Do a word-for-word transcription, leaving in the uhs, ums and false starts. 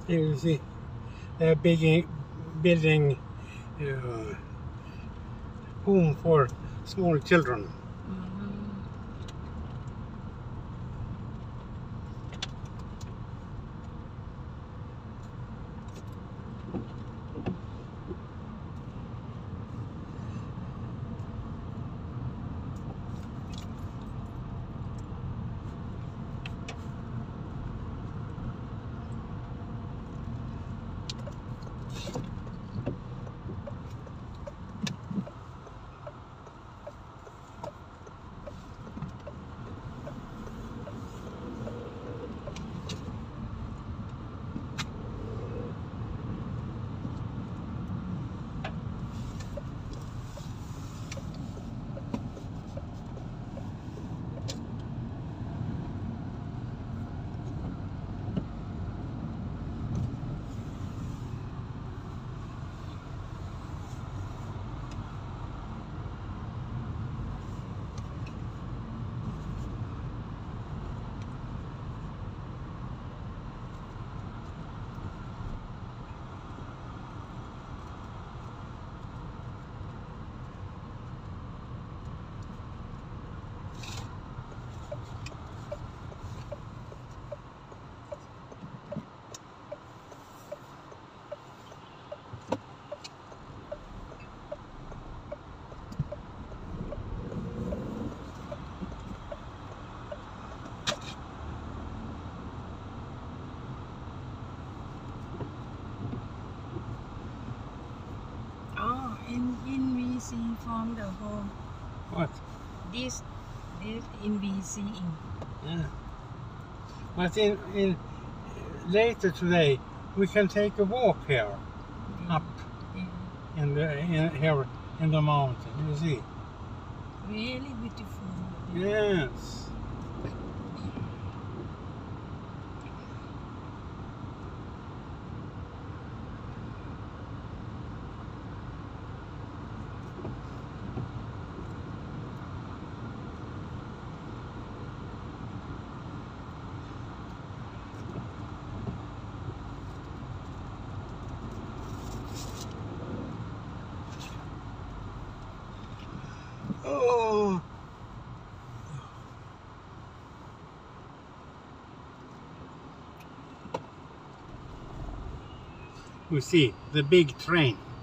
Here you see they're building, building uh, home for small children. Oh, in in we see from the home. What? This this in we see. Yeah. But in, in later today we can take a walk here Yeah. up Yeah. in the in, here in the mountain. You see? Really beautiful. Yes. Oh. We see the big train.